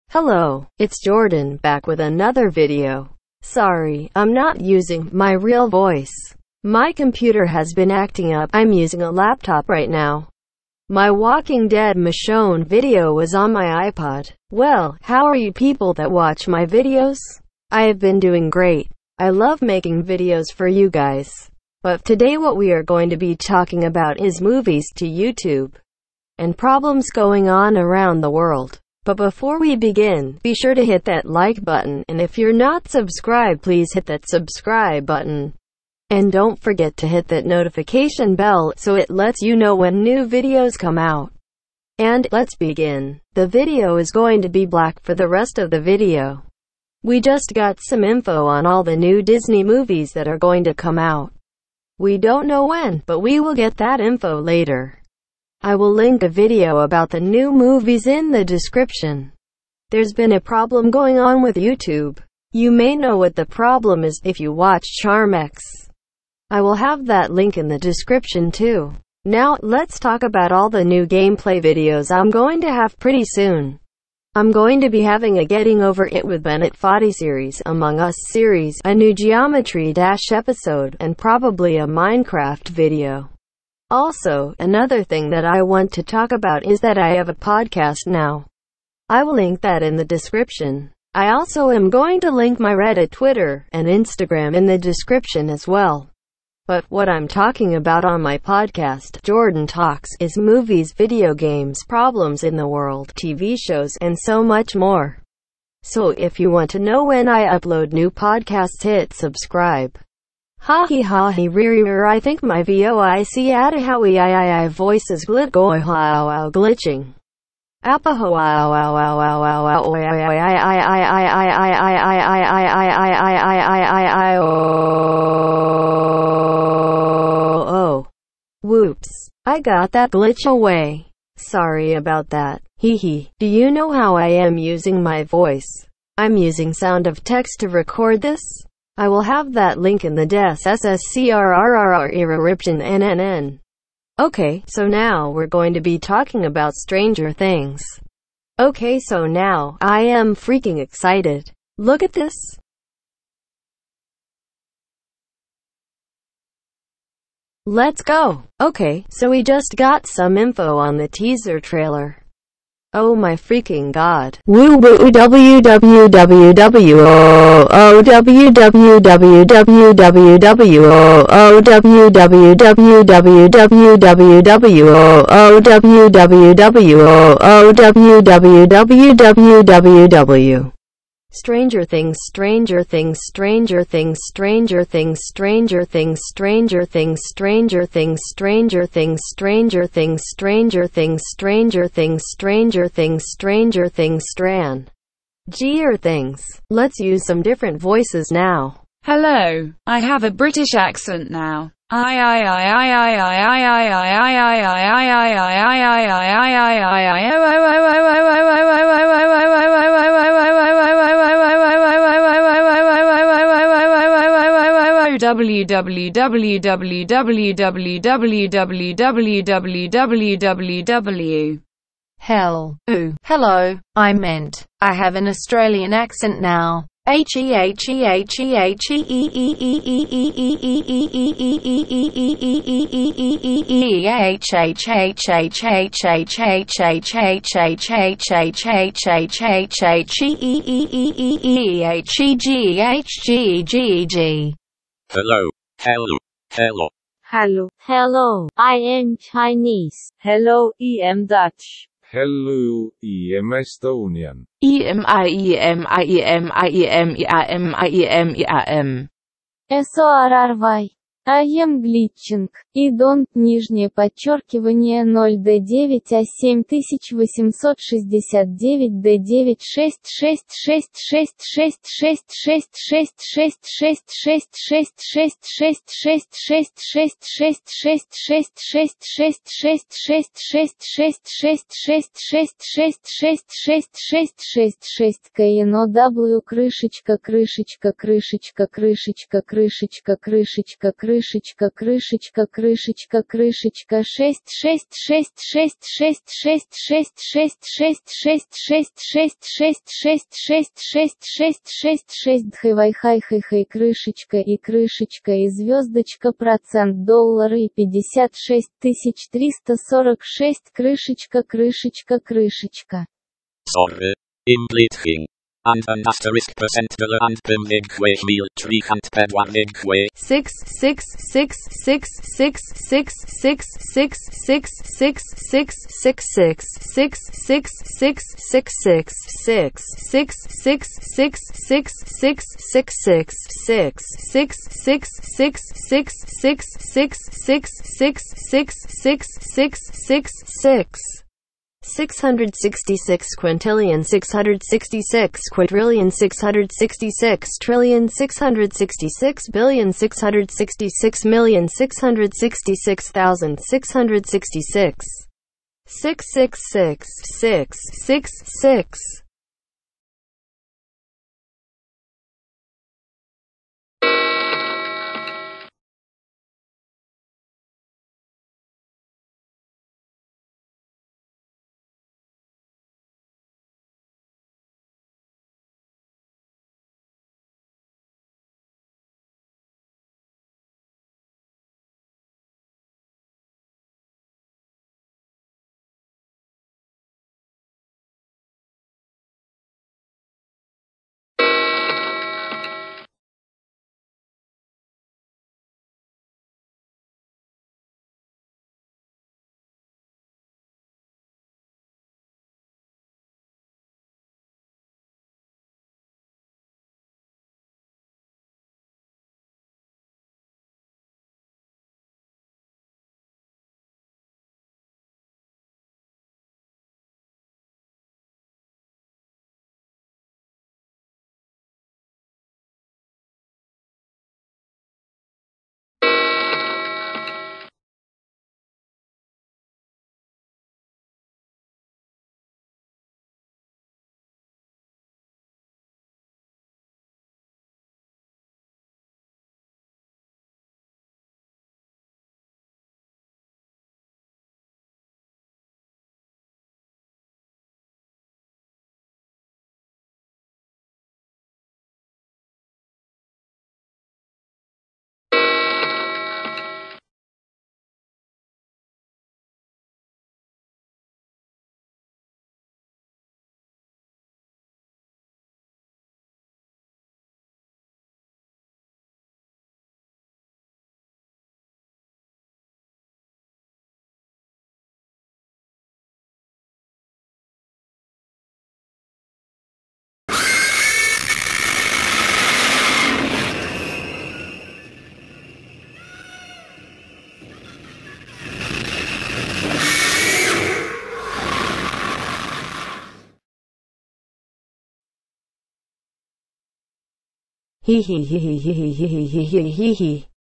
Hello, it's Jordan back with another video. Sorry, I'm not using my real voice. My computer has been acting up. I'm using a laptop right now. My Walking Dead Michonne video was on my iPod. Well, how are you people that watch my videos? I have been doing great. I love making videos for you guys. But today what we are going to be talking about is movies to YouTube and problems going on around the world. But before we begin, be sure to hit that like button, and if you're not subscribed, please hit that subscribe button. And don't forget to hit that notification bell so it lets you know when new videos come out. And let's begin. The video is going to be black for the rest of the video. We just got some info on all the new Disney movies that are going to come out. We don't know when, but we will get that info later. I will link a video about the new movies in the description. There's been a problem going on with YouTube. You may know what the problem is if you watch Charmex. I will have that link in the description too. Now, let's talk about all the new gameplay videos I'm going to have pretty soon. I'm going to be having a Getting Over It with Bennett Foddy series, Among Us series, a new Geometry Dash episode, and probably a Minecraft video. Also, another thing that I want to talk about is that I have a podcast now. I will link that in the description. I also am going to link my Reddit, Twitter, and Instagram in the description as well. But what I'm talking about on my podcast, Jordan Talks, is movies, video games, problems in the world, TV shows, and so much more. So if you want to know when I upload new podcasts, hit subscribe. Ha he ha he I think my voice ada howie I voice is glitching. Apaho oh. Whoops. I got that glitch away. Sorry about that. Hee hee. Do you know how I am using my voice? I'm using Sound of Text to record this. I will have that link in the description. Okay, so now we're going to be talking about Stranger Things. Okay, so now, I am freaking excited. Look at this. Let's go. Okay, so we just got some info on the teaser trailer. Oh my freaking god. Woo woo www oh www oh www. Stranger Things, Stranger Things, Stranger Things, Stranger Things, Stranger Things, Stranger Things, Stranger Things, Stranger Things, Stranger Things, Stranger Things, Stranger Things, Stranger Things, Stranger Things, Stranger Things. Let's use some different voices now. Hello, I have a British accent now. www. Hell. Ooh. Hello, I meant, I have an Australian accent now. Hello, hello, hello. Hello, hello, I am Chinese. Hello, I am Dutch. Hello, I am Estonian. SORRY. I am glitching. I don't нижнее подчеркивание 0D9 A7869 D9 KNOW крышечка крышечка крышечка крышечка крышечка 6 6 6 6 6 6 6 6 6 6 6 6 6 6 6 6 6 6 6 дхывай хай хай хай крышечка и звездочка процент доллары и 56 346 крышечка крышечка крышечка. Sorry. Inblitzing. And an asterisk percent dollar and bemegwe mil trihant pedwanegwe. 6 6 6 6 6 6 6 6 6 6 6 6 6 6 6 6 6 6 6 6 6 6 6 6 6 6 6 6 6 6 6 6 6 6 6 6 6 6 6 666 quintillion 666 quadrillion 666 trillion 666 billion 666 million 666,000 666 666 666. Hee hee hee hee hee hee hee hee hee hee hee.